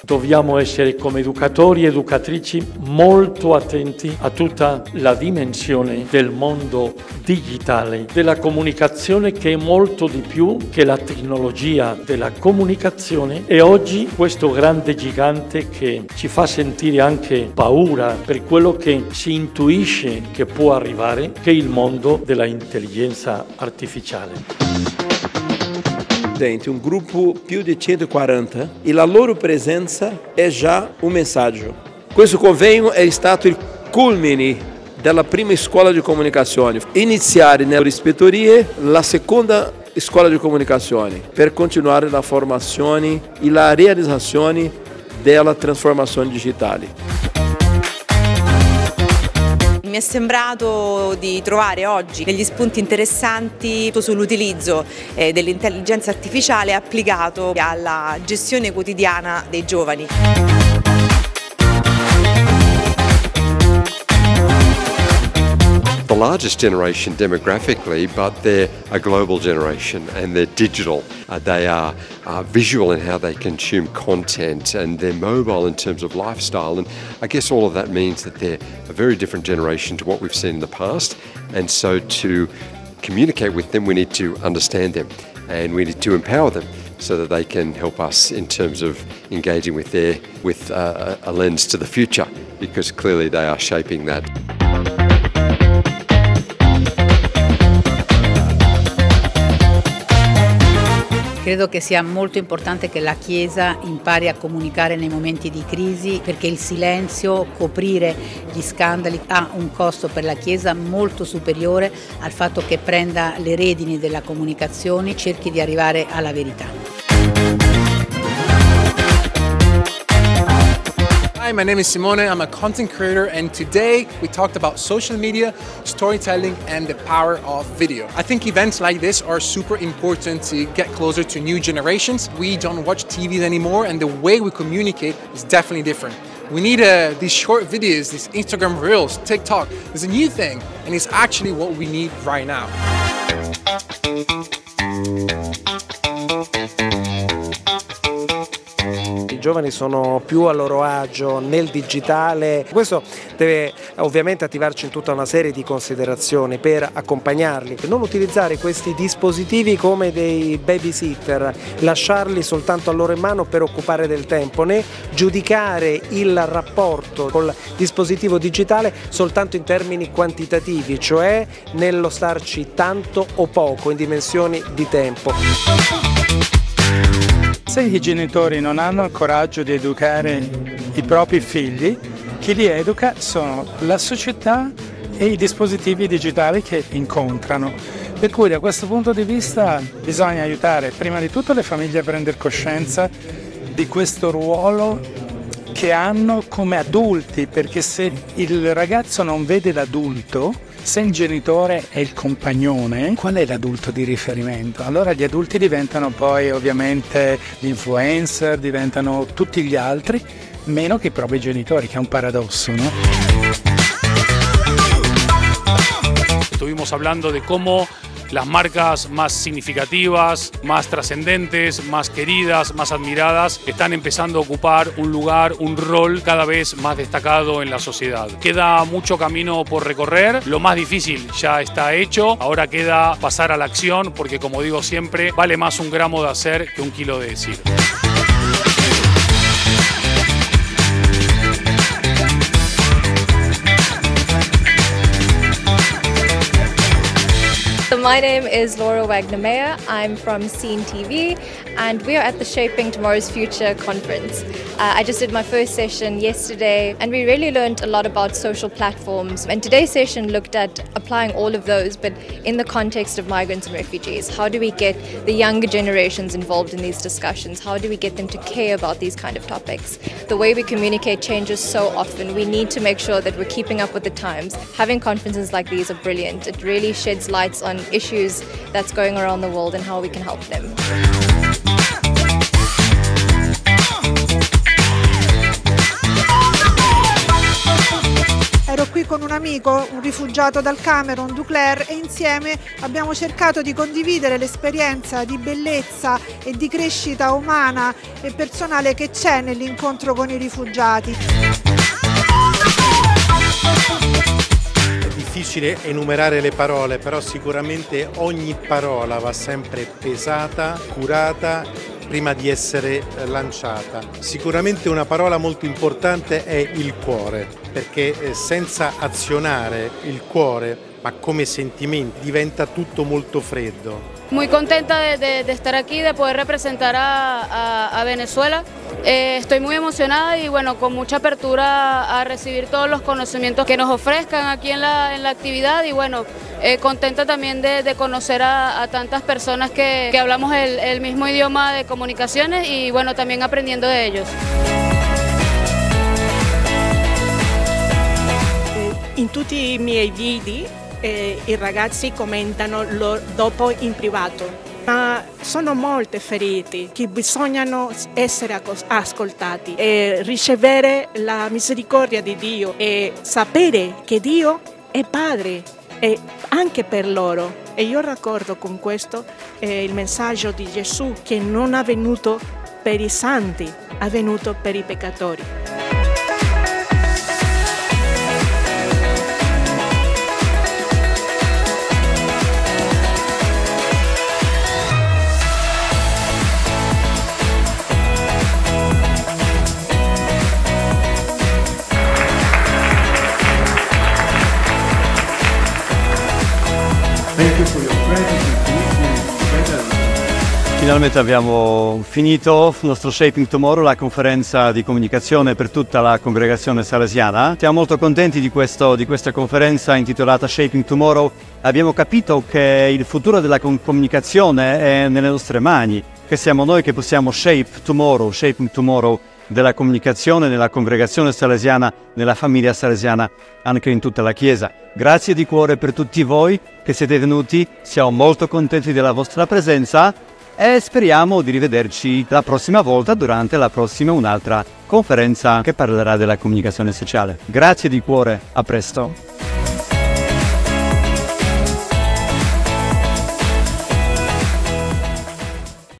Dobbiamo essere come educatori e educatrici molto attenti a tutta la dimensione del mondo digitale, della comunicazione, che è molto di più che la tecnologia della comunicazione, e oggi questo grande gigante che ci fa sentire anche paura per quello che si intuisce che può arrivare, che è il mondo della intelligenza artificiale. Un gruppo più di 140 e la loro presenza è già un messaggio. Questo convegno è stato il culmine della prima scuola di comunicazione. Iniziare nelle ispettorie la seconda scuola di comunicazione per continuare la formazione e la realizzazione della trasformazione digitale. Mi è sembrato di trovare oggi degli spunti interessanti sull'utilizzo dell'intelligenza artificiale applicato alla gestione quotidiana dei giovani. The largest generation demographically, but they're a global generation and they're digital. They are visual in how they consume content, and they're mobile in terms of lifestyle. And I guess all of that means that they're a very different generation to what we've seen in the past. And so to communicate with them, we need to understand them and we need to empower them so that they can help us in terms of engaging with a lens to the future, because clearly they are shaping that. Credo che sia molto importante che la Chiesa impari a comunicare nei momenti di crisi, perché il silenzio, coprire gli scandali ha un costo per la Chiesa molto superiore al fatto che prenda le redini della comunicazione e cerchi di arrivare alla verità. Hi, my name is Simone. I'm a content creator, and today we talked about social media, storytelling, and the power of video. I think events like this are super important to get closer to new generations. We don't watch TV anymore, and the way we communicate is definitely different. We need these short videos, these Instagram Reels, TikTok. It's a new thing, and it's actually what we need right now. I giovani sono più a loro agio nel digitale, questo deve ovviamente attivarci in tutta una serie di considerazioni per accompagnarli. Non utilizzare questi dispositivi come dei babysitter, lasciarli soltanto a loro in mano per occupare del tempo, né giudicare il rapporto col dispositivo digitale soltanto in termini quantitativi, cioè nello starci tanto o poco in dimensioni di tempo. Se i genitori non hanno il coraggio di educare i propri figli, chi li educa sono la società e i dispositivi digitali che incontrano. Per cui da questo punto di vista bisogna aiutare prima di tutto le famiglie a prendere coscienza di questo ruolo che hanno come adulti, perché se il ragazzo non vede l'adulto, se il genitore è il compagnone, qual è l'adulto di riferimento? Allora gli adulti diventano poi ovviamente gli influencer, diventano tutti gli altri, meno che i propri genitori, che è un paradosso, ¿no? Estuvimos hablando de cómo las marcas más significativas, más trascendentes, más queridas, más admiradas, están empezando a ocupar un lugar, un rol cada vez más destacado en la sociedad. Queda mucho camino por recorrer, lo más difícil ya está hecho, ahora queda pasar a la acción, porque como digo siempre, vale más un gramo de hacer que un kilo de decir. My name is Laura Wagner-Meyer. I'm from Scene TV and we are at the Shaping Tomorrow's Future conference. I just did my first session yesterday and we really learned a lot about social platforms, and today's session looked at applying all of those but in the context of migrants and refugees. How do we get the younger generations involved in these discussions? How do we get them to care about these kind of topics? The way we communicate changes so often. We need to make sure that we're keeping up with the times. Having conferences like these are brilliant. It really sheds lights on issues that's going around the world and how we can help them. Ero qui con una amico, un rifugiato dal Camerun, Duclair, e insieme abbiamo cercato di condividere l'esperienza di bellezza e di crescita umana e personale che c'è nell'incontro con i rifugiati. È difficile enumerare le parole, però sicuramente ogni parola va sempre pesata, curata, prima di essere lanciata. Sicuramente una parola molto importante è il cuore, perché senza azionare il cuore, ma come sentimenti, diventa tutto molto freddo. Muy contenta de estar aquí, de poder representar a Venezuela. Estoy muy emocionada y bueno, con mucha apertura a recibir todos los conocimientos que nos ofrezcan aquí en la actividad y bueno, contenta también de conocer a tantas personas que hablamos el mismo idioma de comunicaciones y bueno, también aprendiendo de ellos. In tutti i miei video i ragazzi commentano dopo in privato, ma sono molto feriti che bisognano essere ascoltati e ricevere la misericordia di Dio e sapere che Dio è Padre e anche per loro. E io raccordo con questo il messaggio di Gesù che non è venuto per i santi, è venuto per i peccatori. Finalmente abbiamo finito il nostro Shaping Tomorrow, la conferenza di comunicazione per tutta la congregazione salesiana. Siamo molto contenti di questa conferenza intitolata Shaping Tomorrow. Abbiamo capito che il futuro della comunicazione è nelle nostre mani, che siamo noi che possiamo Shaping Tomorrow della comunicazione nella congregazione salesiana, nella famiglia salesiana, anche in tutta la Chiesa. Grazie di cuore per tutti voi che siete venuti, siamo molto contenti della vostra presenza e speriamo di rivederci la prossima volta durante la prossima un'altra conferenza che parlerà della comunicazione sociale. Grazie di cuore, a presto!